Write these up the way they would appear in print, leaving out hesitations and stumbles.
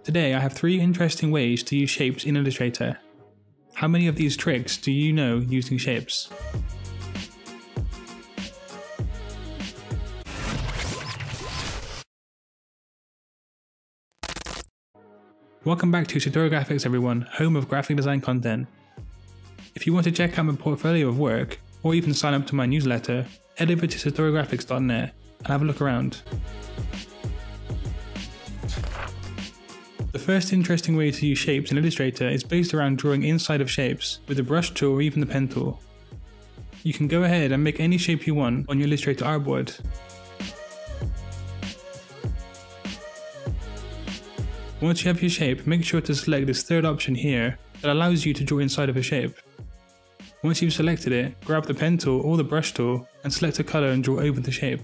Today I have 3 interesting ways to use shapes in Illustrator. How many of these tricks do you know using shapes? Welcome back to Satori Graphics everyone, home of graphic design content. If you want to check out my portfolio of work, or even sign up to my newsletter, head over to satorigraphics.net and have a look around. The first interesting way to use shapes in Illustrator is based around drawing inside of shapes with the brush tool or even the pen tool. You can go ahead and make any shape you want on your Illustrator artboard. Once you have your shape, make sure to select this third option here that allows you to draw inside of a shape. Once you've selected it, grab the pen tool or the brush tool and select a colour and draw over the shape.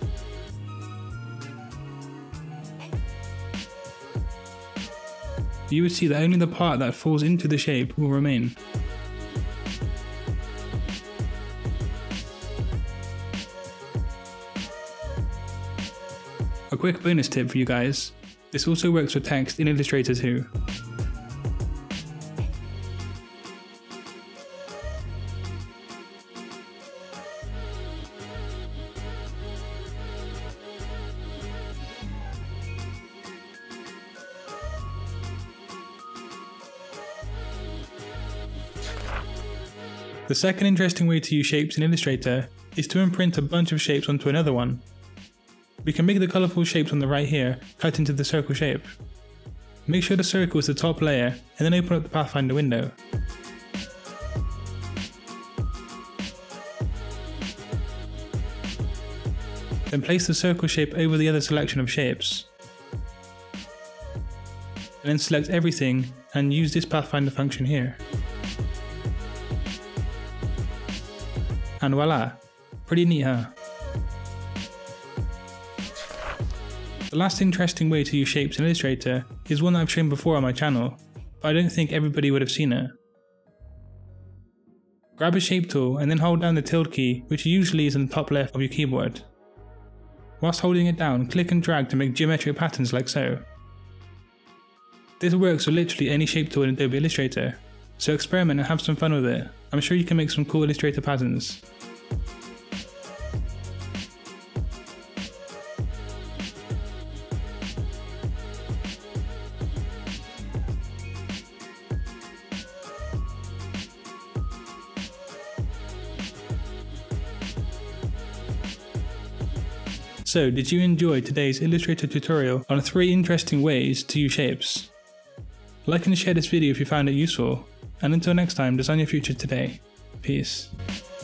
You would see that only the part that falls into the shape will remain. A quick bonus tip for you guys, this also works for text in Illustrator too. The second interesting way to use shapes in Illustrator is to imprint a bunch of shapes onto another one. We can make the colourful shapes on the right here cut into the circle shape. Make sure the circle is the top layer and then open up the Pathfinder window. Then place the circle shape over the other selection of shapes. And then select everything and use this Pathfinder function here. And voila! Pretty neat, huh? The last interesting way to use shapes in Illustrator is one that I've shown before on my channel, but I don't think everybody would have seen it. Grab a shape tool and then hold down the tilde key, which usually is in the top left of your keyboard. Whilst holding it down, click and drag to make geometric patterns like so. This works with literally any shape tool in Adobe Illustrator, so experiment and have some fun with it. I'm sure you can make some cool Illustrator patterns. So, did you enjoy today's Illustrator tutorial on 3 interesting ways to use shapes? Like and share this video if you found it useful, and until next time, design your future today. Peace.